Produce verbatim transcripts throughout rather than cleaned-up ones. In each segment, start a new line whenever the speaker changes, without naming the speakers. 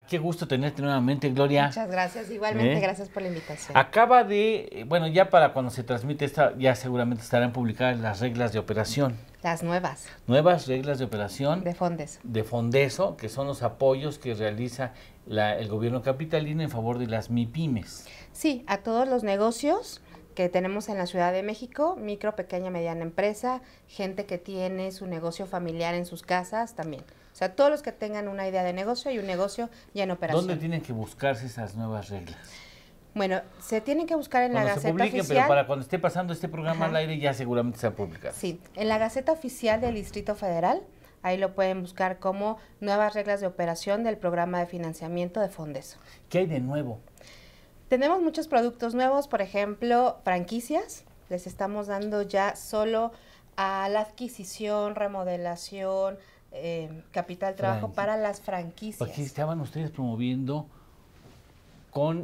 qué gusto tenerte nuevamente, Gloria.
Muchas gracias, igualmente,
¿Eh?
gracias por la invitación.
Acaba de, bueno, ya para cuando se transmite esta, ya seguramente estarán publicadas las reglas de operación.
Las nuevas.
Nuevas reglas de operación.
De Fondeso.
De Fondeso, que son los apoyos que realiza la, el gobierno capitalino en favor de las MIPYMES.
Sí, a todos los negocios que tenemos en la Ciudad de México, micro, pequeña, mediana empresa, gente que tiene su negocio familiar en sus casas también. O sea, todos los que tengan una idea de negocio y un negocio ya en operación.
¿Dónde tienen que buscarse esas nuevas reglas?
Bueno, se tienen que buscar en
cuando
la Gaceta
se publiquen,
Oficial.
Pero para cuando esté pasando este programa
Ajá.
al aire ya seguramente se ha publicado.
Sí, en la Gaceta Oficial del Distrito Federal, ahí lo pueden buscar como nuevas reglas de operación del programa de financiamiento de Fondeso.
¿Qué hay de nuevo?
Tenemos muchos productos nuevos, por ejemplo, franquicias. Les estamos dando ya solo a la adquisición, remodelación, eh, capital trabajo
Franqui-
para las franquicias.
Aquí estaban ustedes promoviendo con,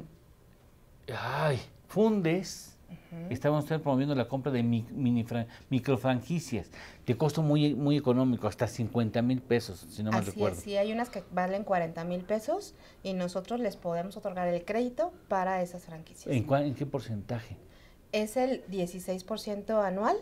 ay, Fundes, uh-huh. Estaban ustedes promoviendo la compra de mi, mini fran, microfranquicias de costo muy, muy económico, hasta cincuenta mil pesos, si no mal
Así
recuerdo.
Es, sí, hay unas que valen cuarenta mil pesos y nosotros les podemos otorgar el crédito para esas franquicias.
¿En, cuál, en qué porcentaje?
Es el dieciséis por ciento anual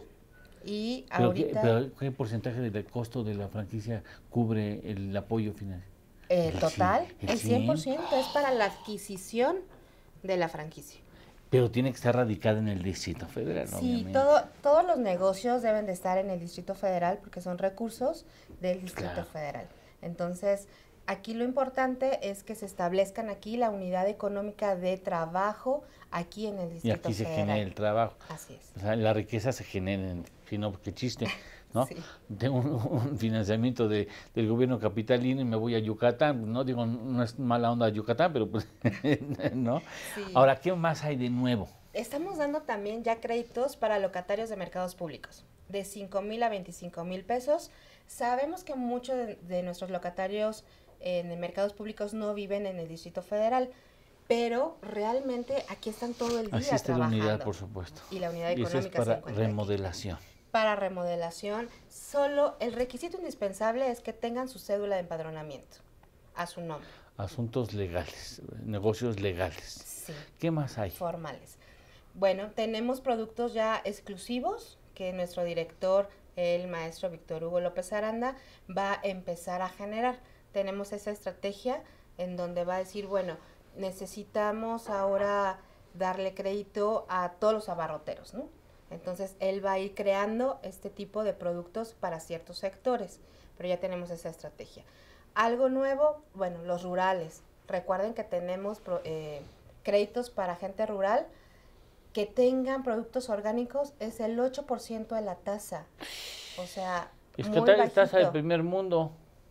y
¿Pero
ahorita...
Qué, pero ¿qué porcentaje del costo de la franquicia cubre el apoyo financiero?
Eh, el total,
el,
el cien por ciento es para la adquisición de la franquicia.
Pero tiene que estar radicada en el Distrito Federal,
Sí,
obviamente.
todo, todos los negocios deben de estar en el Distrito Federal porque son recursos del Distrito
Claro.
Federal. Entonces, aquí lo importante es que se establezcan aquí la unidad económica de trabajo aquí en el
Y
Distrito
aquí se
Federal.
genera el trabajo.
Así es.
O sea, la riqueza se genera, en, si no, qué chiste, ¿no?
Sí.
Tengo un, un financiamiento de, del gobierno capitalino y me voy a Yucatán, no digo, no es mala onda Yucatán, pero pues, ¿no?
Sí.
Ahora, ¿qué más hay de nuevo?
Estamos dando también ya créditos para locatarios de mercados públicos, de cinco mil a veinticinco mil pesos. Sabemos que muchos de, de nuestros locatarios en mercados públicos no viven en el Distrito Federal, pero realmente aquí están todo el día
Así está la
trabajando.
unidad, por supuesto.
Y la unidad
Y eso
económica
es
se
para
encuentra
remodelación.
aquí. Para remodelación, solo el requisito indispensable es que tengan su cédula de empadronamiento a su nombre.
Asuntos legales, negocios legales.
Sí.
¿Qué más hay?
Formales. Bueno, tenemos productos ya exclusivos que nuestro director, el maestro Víctor Hugo López Aranda, va a empezar a generar. Tenemos esa estrategia en donde va a decir, bueno, necesitamos ahora darle crédito a todos los abarroteros, ¿no? Entonces, él va a ir creando este tipo de productos para ciertos sectores, pero ya tenemos esa estrategia. Algo nuevo, bueno, los rurales. Recuerden que tenemos eh, créditos para gente rural que tengan productos orgánicos, es el ocho por ciento de la tasa. O sea,
Es
muy
que tal
bajito.
tasa del primer mundo.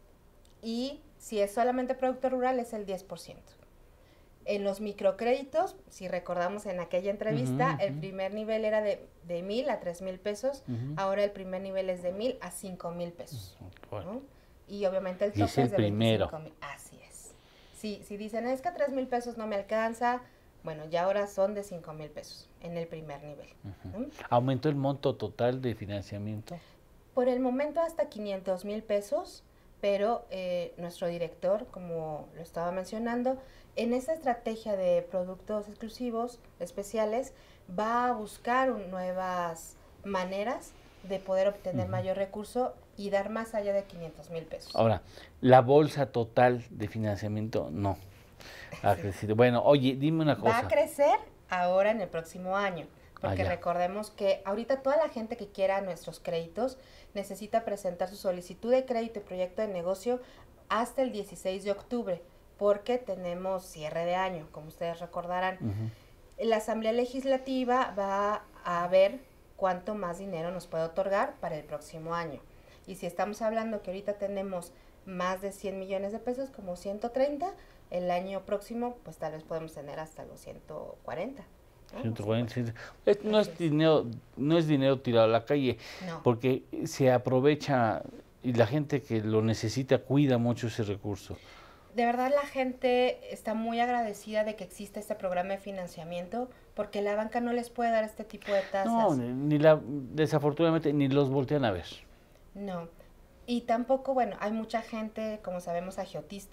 Y si es solamente producto rural, es el diez por ciento. En los microcréditos, si recordamos en aquella entrevista,
Uh-huh, uh-huh.
el primer nivel era de, de mil a tres mil pesos, uh-huh. Ahora el primer nivel es de mil a cinco mil pesos.
Bueno.
¿No? Y obviamente el tope
y es el
es de
primero.
veinticinco mil. Así es. Si, si dicen, es que a tres mil pesos no me alcanza, bueno, ya ahora son de cinco mil pesos en el primer nivel.
Uh-huh.
¿No?
¿Aumentó el monto total de financiamiento?
Por el momento hasta quinientos mil pesos, pero eh, nuestro director, como lo estaba mencionando, en esa estrategia de productos exclusivos, especiales, va a buscar un, nuevas maneras de poder obtener uh-huh. mayor recurso y dar más allá de quinientos mil pesos.
Ahora, la bolsa total de financiamiento no ha crecido. Bueno, oye, dime una cosa.
Va a crecer ahora en el próximo año, porque
ah,
recordemos que ahorita toda la gente que quiera nuestros créditos necesita presentar su solicitud de crédito y proyecto de negocio hasta el dieciséis de octubre, porque tenemos cierre de año, como ustedes recordarán. Uh-huh. La Asamblea Legislativa va a ver cuánto más dinero nos puede otorgar para el próximo año. Y si estamos hablando que ahorita tenemos más de cien millones de pesos, como ciento treinta, el año próximo, pues tal vez podemos tener hasta los ciento cuarenta. ¿no?
ciento cuarenta, no es dinero, no es dinero tirado a la calle,
no.
Porque se aprovecha y la gente que lo necesita cuida mucho ese recurso.
De verdad la gente está muy agradecida de que existe este programa de financiamiento, porque la banca no les puede dar este tipo de tasas.
No, ni la, desafortunadamente ni los voltean a ver.
No, y tampoco, bueno, hay mucha gente, como sabemos, agiotista,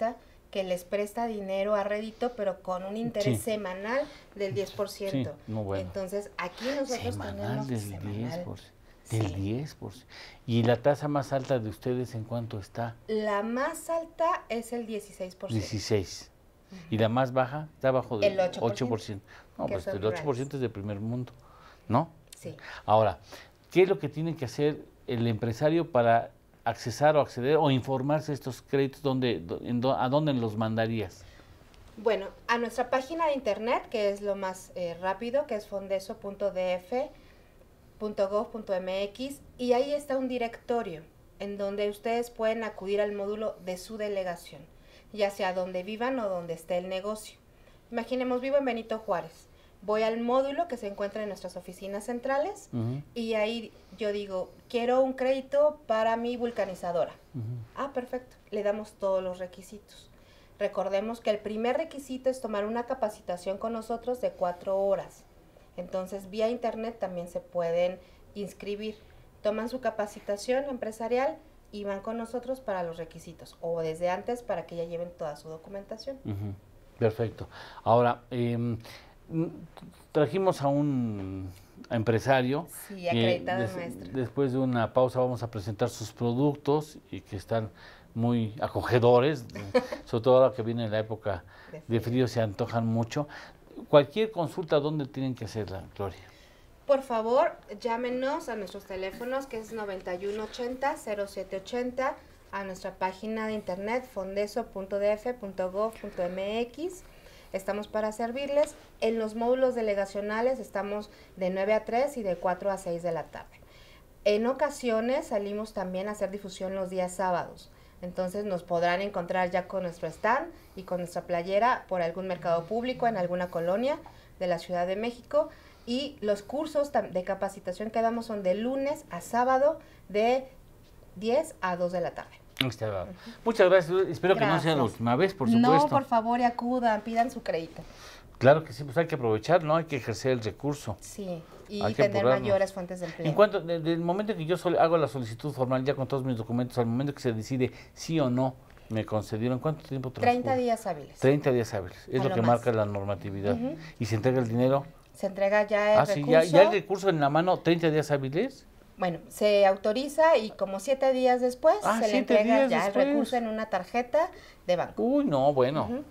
que les presta dinero a rédito, pero con un interés
Sí.
semanal del diez por ciento.
Sí, muy bueno.
Entonces, aquí nosotros
Semanal
tenemos
del
semanal.
diez por ciento. Del
Sí.
diez por ciento. ¿Y la tasa más alta de ustedes en cuánto está?
La más alta es el dieciséis por ciento.
dieciséis. ¿Y la más baja? Está abajo del
El ocho por ciento,
ocho por ciento. No,
que
pues
son
el ocho por ciento es de primer mundo, ¿no?
Sí.
Ahora, ¿qué es lo que tiene que hacer el empresario para accesar o acceder o informarse de estos créditos? ¿Dónde, do- en do- ¿A dónde los mandarías?
Bueno, a nuestra página de internet, que es lo más eh, rápido, que es fondeso punto d f punto gov punto m x, y ahí está un directorio en donde ustedes pueden acudir al módulo de su delegación, ya sea donde vivan o donde esté el negocio. Imaginemos, vivo en Benito Juárez. Voy al módulo que se encuentra en nuestras oficinas centrales
Ujú,
y ahí yo digo, quiero un crédito para mi vulcanizadora.
ujú.
Ah, perfecto. Le damos todos los requisitos. Recordemos que el primer requisito es tomar una capacitación con nosotros de cuatro horas. Entonces, vía internet también se pueden inscribir. Toman su capacitación empresarial y van con nosotros para los requisitos. O desde antes para que ya lleven toda su documentación.
Ujú, perfecto. Ahora, em, mm, trajimos a un empresario.
Sí,
que
acreditado
des-
maestro.
Después de una pausa vamos a presentar sus productos y que están muy acogedores, sobre todo ahora que viene la época
De
de frío, se antojan mucho. Cualquier consulta, ¿dónde tienen que hacerla, Gloria?
Por favor, llámenos a nuestros teléfonos, que es noventa y uno ochenta, cero siete ochenta, a nuestra página de internet fondeso punto d f punto gov punto m x. Estamos para servirles. En los módulos delegacionales estamos de nueve a tres y de cuatro a seis de la tarde. En ocasiones salimos también a hacer difusión los días sábados. Entonces nos podrán encontrar ya con nuestro stand y con nuestra playera por algún mercado público en alguna colonia de la Ciudad de México. Y los cursos tam- de capacitación que damos son de lunes a sábado de diez a dos de la tarde.
Está bien. Muchas gracias. Espero que no sea la
Gracias.
última vez, por supuesto.
No, por favor, y acudan, pidan su crédito.
Claro que sí, pues hay que aprovechar, ¿no? Hay que ejercer el recurso.
Sí, y
Hay que
tener
apurarnos.
mayores fuentes de empleo.
En cuanto, desde el momento en que yo sol- hago la solicitud formal, ya con todos mis documentos, al momento que se decide sí o no, me concedieron, ¿cuánto tiempo transcurre?
treinta días hábiles.
treinta días hábiles, es
A
lo
lo
que
más.
marca la normatividad.
Ujú.
¿Y se entrega el dinero?
Se entrega ya el
Ah, sí,
recurso.
ya, ya el recurso en la mano, treinta días hábiles.
Bueno, se autoriza y como siete días después
Ah,
se le
siete
entrega
días
ya
después.
el recurso en una tarjeta de banco.
Uy, no, bueno.
Ujú.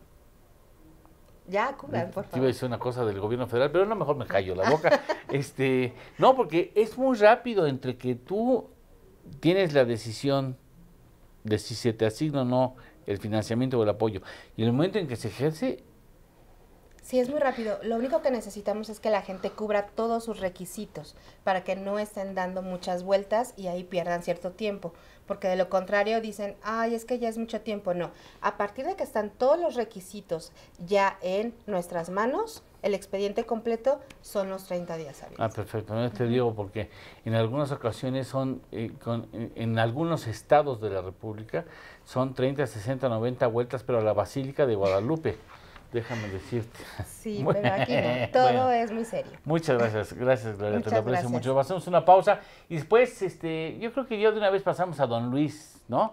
Ya acudan, por
Te iba a
favor.
decir una cosa del gobierno federal, pero no, mejor me callo la boca. este, no, porque es muy rápido entre que tú tienes la decisión de si se te asigna o no el financiamiento o el apoyo, y el momento en que se ejerce,
Sí, es muy rápido. Lo único que necesitamos es que la gente cubra todos sus requisitos para que no estén dando muchas vueltas y ahí pierdan cierto tiempo. Porque de lo contrario dicen, ay, es que ya es mucho tiempo. No, a partir de que están todos los requisitos ya en nuestras manos, el expediente completo son los treinta días hábiles.
ah, perfecto, no te digo porque en algunas ocasiones son, eh, con, en, en algunos estados de la República, son treinta, sesenta, noventa vueltas, pero a la Basílica de Guadalupe, déjame decirte.
Sí,
Bueno,
pero aquí no. Todo
bueno.
es muy serio.
Muchas gracias, gracias Gloria, te
Muchas
lo aprecio
gracias.
mucho. Hacemos una pausa y después, este, yo creo que ya de una vez pasamos a don Luis, ¿no?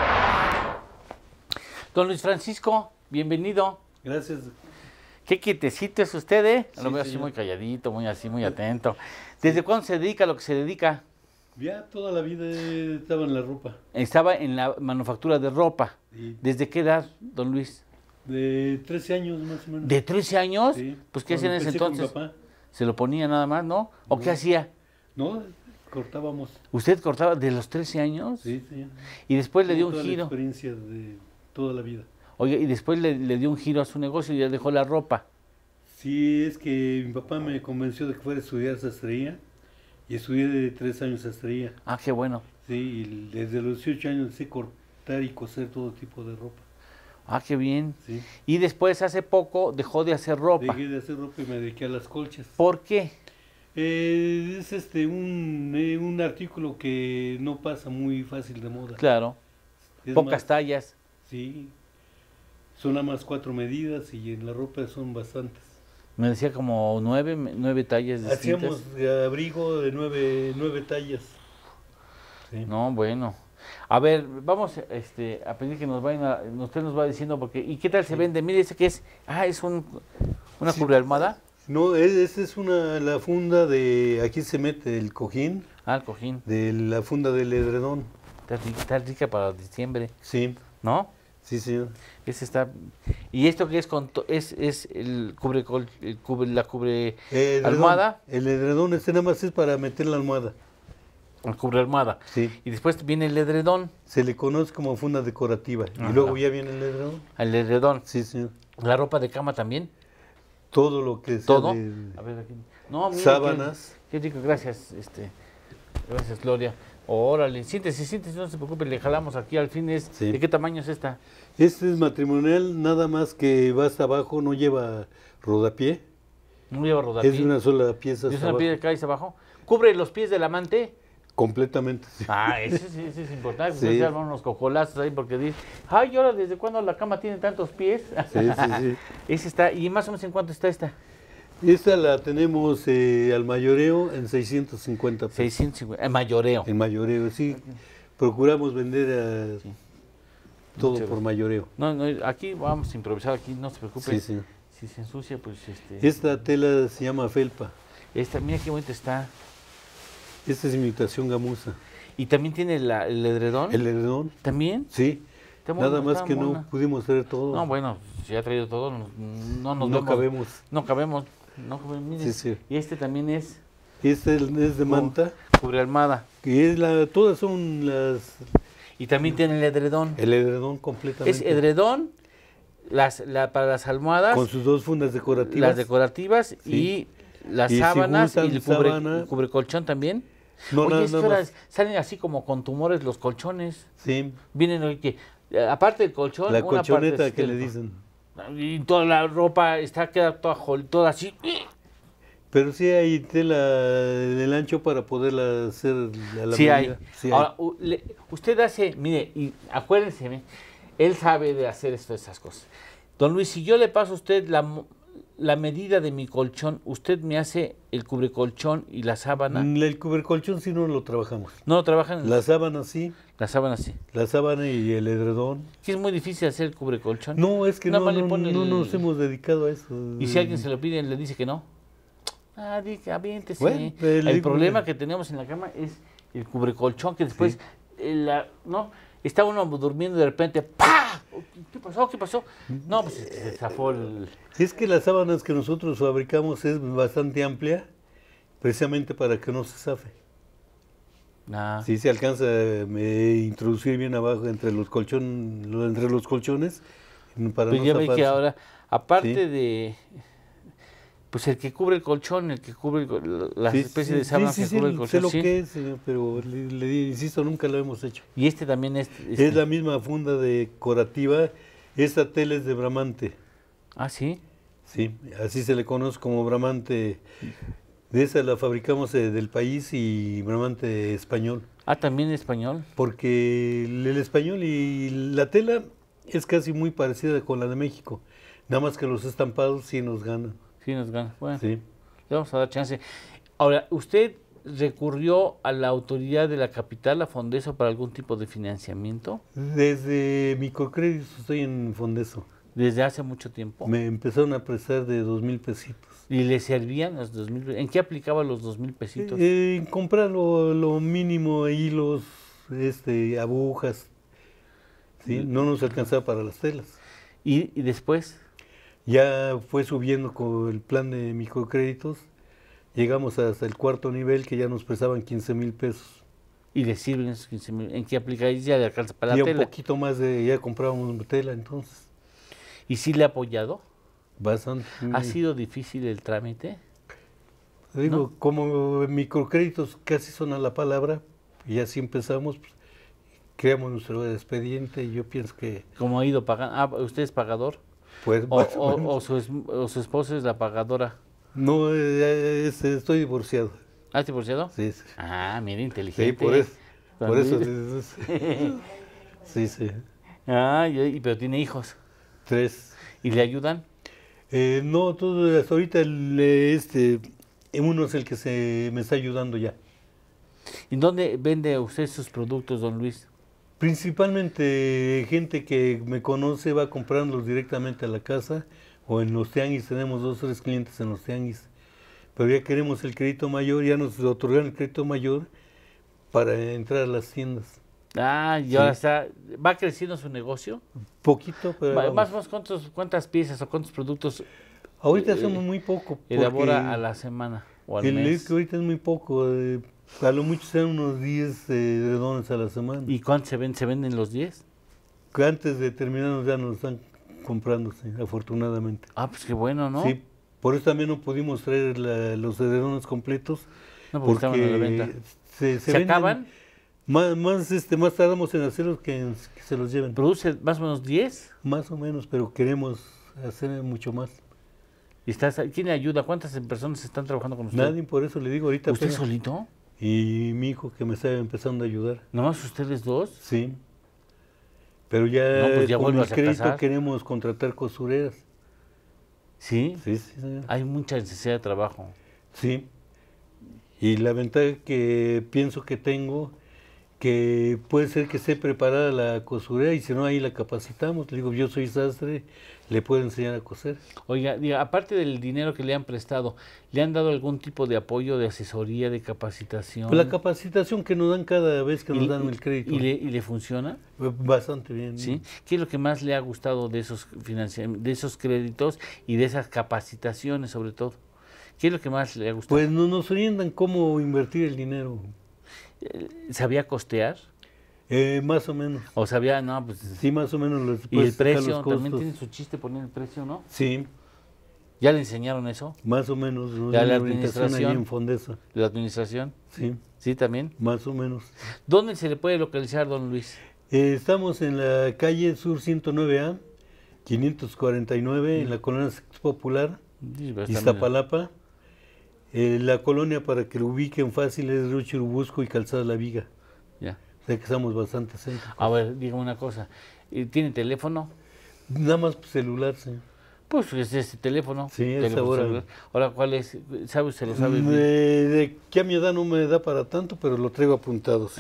Don Luis Francisco, bienvenido.
Gracias.
Qué quietecito es usted, ¿eh? Lo
Sí,
veo así
señor.
muy calladito, muy así, muy atento. ¿Desde cuándo se dedica a lo que se dedica?
Ya toda la vida estaba en la ropa.
Estaba en la manufactura de ropa.
Y
¿Desde qué edad, don Luis?
de trece años más o menos.
¿De trece años?
Sí.
Pues ¿qué hacía en
Cuando
ese
empecé con mi
entonces?
papá.
¿Se lo ponía nada más, no? ¿O
No.
qué hacía?
No, cortábamos.
¿Usted cortaba de los trece años?
Sí, sí.
Y después le dio un
Toda la
giro.
experiencia de toda la vida.
Oye, y después le, le dio un giro a su negocio y ya dejó la ropa.
Sí, es que mi papá me convenció de que fuera a estudiar sastrería. Y estudié de tres años sastrería.
Ah, qué bueno.
Sí, y desde los dieciocho años sé cortar y coser todo tipo de ropa.
Ah, qué bien.
Sí.
Y después, hace poco, dejó de hacer ropa.
Dejé de hacer ropa y me dediqué a las colchas.
¿Por qué?
Eh, es este un, eh, un artículo que no pasa muy fácil de moda.
Claro.
Es
Pocas
más,
tallas.
sí, son nada más cuatro medidas y en la ropa son bastantes.
Me decía como nueve, nueve tallas distintas.
Hacíamos eh, abrigo de nueve, nueve tallas. Sí.
No, bueno. A ver, vamos este, a pedir que nos vayan a, usted nos va diciendo, porque, ¿y qué tal se vende? Mire, ese que es, ah, es un, una
Sí.
cubrealmohada.
No, es- esa es una, la funda de, aquí se mete el cojín,
Ah, el cojín.
de la funda del edredón.
Está rica, está rica para diciembre,
Sí,
¿no?
sí, señor.
Ese está. ¿Y esto que es con to- es, es el cubre, col- el cubre la cubre
Edredón,
almohada?
El edredón este nada más es para meter la almohada.
El cubre almohada.
Sí.
Y después viene el edredón,
Se le conoce como funda decorativa.
Ajá.
Y luego ya viene el edredón.
el edredón.
Sí, señor.
La ropa de cama también,
Todo lo que sea
todo.
de
A ver aquí. No, mira,
sábanas.
Qué, qué rico, gracias, este, gracias Gloria. Órale, siéntese, siéntese, no se preocupe, le jalamos aquí al fin. Es,
Sí.
¿De qué tamaño es esta?
Este es matrimonial, nada más que va hasta abajo, no lleva rodapié.
No lleva rodapié.
Es de una sola pieza
¿Es
hasta
una
abajo.
piedra que cae hacia abajo? ¿Cubre los pies del amante?
Completamente. Sí.
Ah, ese, sí- ese es importante.
Sí.
Sí. Se arman unos cocolazos ahí porque dice, ay, ahora desde cuándo la cama tiene tantos pies.
Sí, sí, sí.
Ese está, ¿y más o menos en cuánto está esta?
Esta la tenemos eh, al mayoreo en seiscientos cincuenta pesos.
seiscientos cincuenta, en mayoreo.
En mayoreo, sí. Procuramos vender a
Sí.
todo
Muchas
por
gracias.
mayoreo.
No, no, aquí vamos a improvisar, aquí no se preocupe.
Sí, sí.
Si se ensucia, pues este.
Esta tela se llama felpa.
Esta, mira qué bonita está.
Esta es imitación gamuza.
Y también tiene la, el edredón.
El edredón,
¿También?
sí.
Está bueno,
Nada más
está
que no
buena.
pudimos traer todo.
No, bueno, si ha traído todo, no, no nos
no
vemos.
cabemos.
No cabemos. No cabemos, mire.
Sí, sí.
Y este también es
Esta es, es de manta.
cubre almohada.
Que es la, todas son las,
Y también tiene el edredón.
el edredón completamente.
Es edredón las, la, para las almohadas,
Con sus dos fundas decorativas.
las decorativas
Sí.
y las
Y si
sábanas
gustan
y el cubre,
sábana-
el cubrecolchón también.
No,
Oye,
nada,
es que
nada
ahora
más.
salen así como con tumores los colchones.
Sí,
Vienen oye, que eh, aparte del colchón,
la
una parte
colchoneta
es
que
que
le
el-
dicen.
Y toda la ropa está queda toda, jol- toda así.
Pero sí hay tela del ancho para poderla hacer a la
Sí hay.
medida. Sí
Ahora, u- le- usted hace, mire, y acuérdense, ¿eh? Él sabe de hacer esto, esas cosas. Don Luis, si yo le paso a usted la, mo- la medida de mi colchón, usted me hace el cubrecolchón y la sábana.
Mm, El cubercolchón sí no lo trabajamos.
¿No lo trabajan? La,
La sábana sí,
sábana sí.
la sábana y el edredón.
Sí, es muy difícil hacer el cubrecolchón.
No, es que
Nada
no,
más le
no,
pone
no
el-
nos hemos dedicado a eso.
Y si alguien se lo pide, le dice que no. Ah, diga, aviéntese.
Bueno, pues,
el
le digo,
problema
mira.
que tenemos en la cama es el cubrecolchón, que después, eh, la, ¿no? Está uno durmiendo y de repente, ¡pah! ¿Qué pasó? ¿Qué pasó? No, pues se, se zafó el...
Es que las sábanas que nosotros fabricamos es bastante amplia, precisamente para que no se zafe.
Ah,
Si se alcanza a me, introducir bien abajo entre los colchón, lo- entre los colchones, para
pues
no
ya ve que
zafarse.
ahora, aparte
Sí.
de... Pues el que cubre el colchón, el que cubre el co- las
Sí,
especies
sí,
de sábanas
sí,
que
sí,
cubre el
sí,
colchón,
sé lo
sí.
que es, señor, pero le, le di- insisto, nunca lo hemos hecho.
Y este también es... este-
Es la misma funda decorativa, esta tela es de bramante,
Ah, ¿sí?
sí, así se le conoce como bramante. De esa la fabricamos eh, del país y bramante español,
Ah, también español.
porque el, el español y la tela es casi muy parecida con la de México, nada más que los estampados sí nos ganan.
Sí, nos gana. Bueno.
Sí.
Le vamos a dar chance. Ahora, ¿usted recurrió a la autoridad de la capital, a Fondeso, para algún tipo de financiamiento?
Desde microcréditos estoy en Fondeso.
Desde hace mucho tiempo.
Me empezaron a prestar de dos mil pesitos.
¿Y le servían los dos mil? ¿En qué aplicaba los dos mil pesitos?
Eh, en comprar lo, lo mínimo, hilos, este, agujas. ¿Sí? No nos alcanzaba para las telas.
¿Y, y después?
Ya fue subiendo con el plan de microcréditos. Llegamos hasta el cuarto nivel que ya nos prestaban quince mil pesos.
¿Y le sirven esos quince mil? ¿En qué aplicáis? Ya le alcanza para
Y
la
un
tela.
poquito más de, ya comprábamos tela entonces.
¿Y sí le ha apoyado?
Bastante.
¿Ha sido difícil el trámite?
Digo,
¿no?
como microcréditos casi son a la palabra, y así empezamos, pues, creamos nuestro expediente y yo pienso que,
¿Cómo ha ido pagando? Ah, ¿usted es pagador?
pues,
¿O,
más o
o-
menos.
o su, es- o su esposa es la pagadora?
No, eh, es- estoy divorciado.
¿Ah, divorciado?
Sí, sí.
Ah, mire,
Sí,
inteligente.
por eso. Por eso.
También.
Sí, sí.
Ah, y- y- pero tiene hijos.
Tres.
¿Y le ayudan?
Eh, no, todo, hasta ahorita el, eh, este, uno es el que se me está ayudando ya.
¿Y dónde vende usted sus productos, don Luis?
Principalmente gente que me conoce va comprándolos directamente a la casa o en los tianguis. Tenemos dos o tres clientes en los tianguis. Pero ya queremos el crédito mayor, ya nos otorgan el crédito mayor para entrar a las tiendas.
Ah, y ahora está, ¿va creciendo su negocio?
Poquito, pero
Va-
vamos.
Más o menos, ¿cuántos, ¿cuántas piezas o cuántos productos
Ahorita
eh,
hacemos muy poco. porque
elabora a la semana o al
el
mes?
es que ahorita es muy poco. eh, a lo mucho sean unos diez eh, redones a la semana.
¿Y cuántos se venden? ¿Se venden los diez?
Que antes de terminarnos ya nos están comprando, sí, afortunadamente.
Ah, pues qué bueno, ¿no?
Sí, por eso también no pudimos traer la- los redones completos.
No, porque estaban a la venta.
se,
¿Se,
venden-
acaban?
Más, más, este, más tardamos en hacerlos que, en que se los lleven.
¿Produce más o menos diez?
Más o menos, pero queremos hacer mucho más.
¿Y estás, quién le ayuda? ¿Cuántas personas están trabajando con usted?
Nadie, por eso le digo ahorita.
¿Usted
apenas-
solito?
Y mi hijo que me está empezando a ayudar.
¿Nomás ustedes dos?
Sí. Pero ya,
No, pues ya
con el
vuélvase a
crédito
casar.
queremos contratar costureras.
¿Sí?
Sí, sí, señor.
Hay mucha necesidad de trabajo.
Sí. Y la ventaja que pienso que tengo, que puede ser que esté preparada la costurera y si no, ahí la capacitamos. Le digo, yo soy sastre, le puedo enseñar a coser.
Oiga, diga, aparte del dinero que le han prestado, ¿le han dado algún tipo de apoyo, de asesoría, de capacitación?
Pues la capacitación que nos dan cada vez que
¿Y-
nos dan
y-
el crédito.
¿Y le, y le funciona?
Bastante bien.
¿Sí? ¿Qué es lo que más le ha gustado de esos financia- de esos créditos y de esas capacitaciones sobre todo? ¿Qué es lo que más le ha gustado?
Pues no nos orientan cómo invertir el dinero.
¿Sabía costear?
Eh, más o menos.
¿O sabía, no, pues...
Sí, más o menos. Les
y
puedes
el
sacar
precio,
los
también
costos.
tiene su chiste poner el precio, ¿no?
Sí,
¿Ya le enseñaron eso?
más o menos. Nos
¿Ya
dan
la
la orientación ahí
administración?
en Fondesa.
¿De la administración?
Sí,
Sí, también.
más o menos.
¿Dónde se le puede localizar, don Luis?
Eh, estamos en la calle Sur ciento nueve A, quinientos cuarenta y nueve, en la colonia Sector Popular,
Sí, va a estar
Iztapalapa. Eh, la colonia, para que lo ubiquen fácil, es Río Churubusco y Calzada La Viga.
bien. Ya.
O sea que estamos bastante cerca.
A ver, dígame una cosa. ¿Y ¿Tiene teléfono?
Nada más celular, sí.
Pues es este teléfono.
Sí, es
teléfono
ahora.
celular. Ahora, ¿cuál es? ¿Sabe? ¿Se lo sabe?
Mm,
bien?
eh, de que a mi edad no me da para tanto, pero lo traigo apuntados.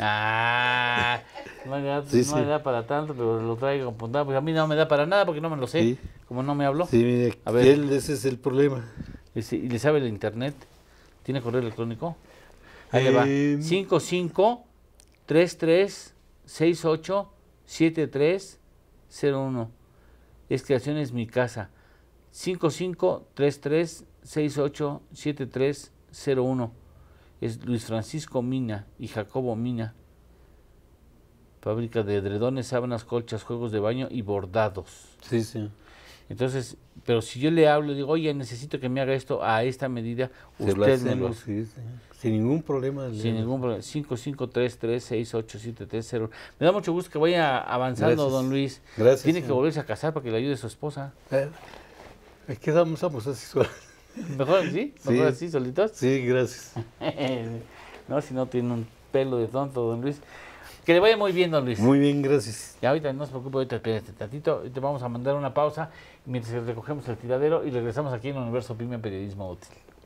Ah, no hay edad,
Sí,
no
sí.
hay edad para tanto, pero lo traigo apuntado. Pues a mí no me da para nada porque no me lo sé.
Sí.
Como no me habló.
Sí, mire,
A ver.
él, ese es el problema.
Ese- ¿Y le sabe el internet? ¿Tiene correo electrónico? Ahí le va.
Eh,
cinco cinco tres tres seis ocho siete tres cero uno. Es Creaciones Mi Casa. cinco cinco tres tres seis ocho siete tres cero uno. Es Luis Francisco Mina y Jacobo Mina. Fábrica de edredones, sábanas, colchas, juegos de baño y bordados.
Sí, sí.
Entonces, pero si yo le hablo y digo, oye, necesito que me haga esto a esta medida,
Se lo
usted me lo
hacemos,
hace.
sí, sí. Sin ningún problema. le-
Sin ningún problema. cinco cinco tres tres seis ocho siete tres cero. Me da mucho gusto que vaya avanzando,
Gracias.
don Luis.
Gracias,
Tiene que
señor.
volverse a casar para que le ayude su esposa.
Eh, es que estamos, estamos así solos.
Mejor así, mejor
Sí.
así, solitos.
Sí, gracias.
No, si no tiene un pelo de tonto, don Luis. Que le vaya muy bien, don Luis.
Muy bien, gracias.
Ya ahorita no se preocupe, ahorita espérate tantito, te vamos a mandar una pausa mientras recogemos el tiradero y regresamos aquí en el Universo Pyme Periodismo Útil.